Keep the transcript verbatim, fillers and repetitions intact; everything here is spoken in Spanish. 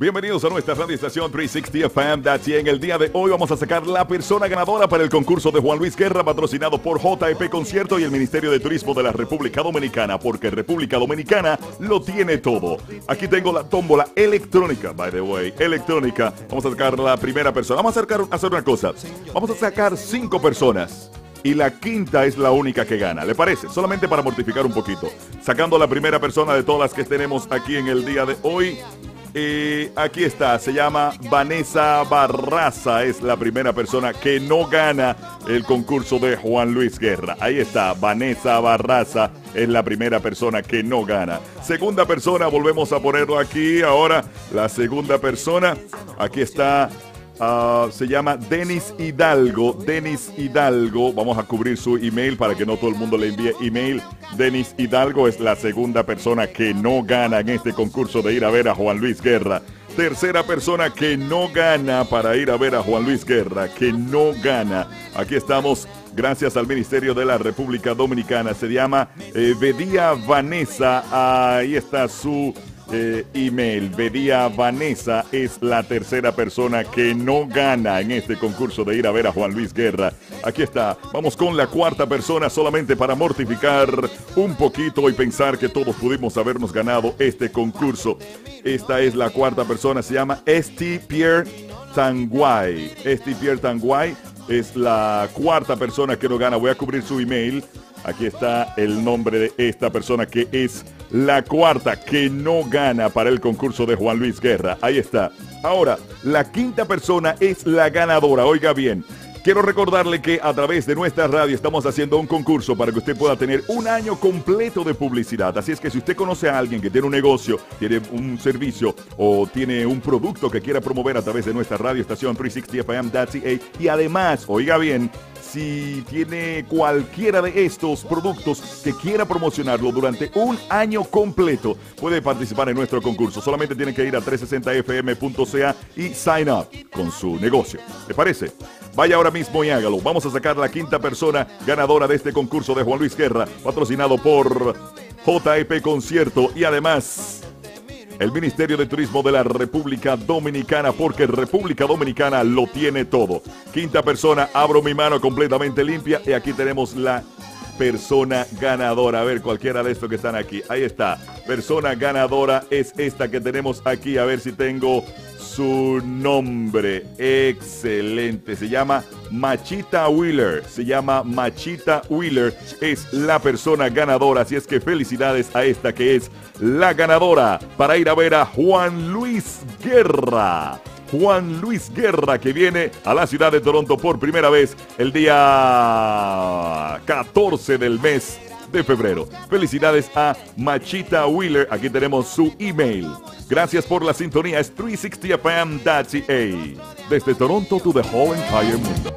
Bienvenidos a nuestra radio estación trescientos sesenta F M. That's en el día de hoy vamos a sacar la persona ganadora para el concurso de Juan Luis Guerra, patrocinado por J E P Concierto y el Ministerio de Turismo de la República Dominicana, porque República Dominicana lo tiene todo. Aquí tengo la tómbola electrónica, by the way, electrónica. Vamos a sacar la primera persona. Vamos a sacar, a hacer una cosa. Vamos a sacar cinco personas. Y la quinta es la única que gana, ¿le parece? Solamente para mortificar un poquito. Sacando la primera persona de todas las que tenemos aquí en el día de hoy. Eh, aquí está, se llama Vanessa Barraza. Es la primera persona que no gana el concurso de Juan Luis Guerra. Ahí está, Vanessa Barraza es la primera persona que no gana. Segunda persona, volvemos a ponerlo aquí. Ahora, la segunda persona, aquí está. Uh, se llama Denis Hidalgo. Denis Hidalgo. Vamos a cubrir su email para que no todo el mundo le envíe email. Denis Hidalgo es la segunda persona que no gana en este concurso de ir a ver a Juan Luis Guerra. Tercera persona que no gana para ir a ver a Juan Luis Guerra, que no gana. Aquí estamos, gracias al Ministerio de la República Dominicana. Se llama eh, Bedía Vanessa. Ahí está su Eh, email. Bedía Vanessa es la tercera persona que no gana en este concurso de ir a ver a Juan Luis Guerra. Aquí está. Vamos con la cuarta persona, solamente para mortificar un poquito y pensar que todos pudimos habernos ganado este concurso. Esta es la cuarta persona. Se llama Esti Pierre Tanguay. Esti Pierre Tanguay es la cuarta persona que no gana. Voy a cubrir su email. Aquí está el nombre de esta persona que es la cuarta que no gana para el concurso de Juan Luis Guerra. Ahí está. Ahora, la quinta persona es la ganadora. Oiga bien, quiero recordarle que a través de nuestra radio estamos haciendo un concurso para que usted pueda tener un año completo de publicidad. Así es que si usted conoce a alguien que tiene un negocio, tiene un servicio o tiene un producto que quiera promover a través de nuestra radio estación trescientos sesenta F M punto C A, y además, oiga bien, si tiene cualquiera de estos productos que quiera promocionarlo durante un año completo, puede participar en nuestro concurso. Solamente tiene que ir a trescientos sesenta F M punto C A y sign up con su negocio. ¿Le parece? Vaya ahora mismo y hágalo. Vamos a sacar la quinta persona ganadora de este concurso de Juan Luis Guerra, patrocinado por J E P Concierto y además el Ministerio de Turismo de la República Dominicana, porque República Dominicana lo tiene todo. Quinta persona, abro mi mano completamente limpia y aquí tenemos la persona ganadora. A ver, cualquiera de estos que están aquí. Ahí está. Persona ganadora es esta que tenemos aquí. A ver si tengo su nombre. Excelente. Se llama Machita Wheeler. Se llama Machita Wheeler. Es la persona ganadora. Así es que felicidades a esta que es la ganadora para ir a ver a Juan Luis Guerra. Juan Luis Guerra, que viene a la ciudad de Toronto por primera vez el día catorce del mes de febrero. Felicidades a Machita Wheeler. Aquí tenemos su email. Gracias por la sintonía. Es trescientos sesenta F M punto C A. Desde Toronto to the whole entire mundo.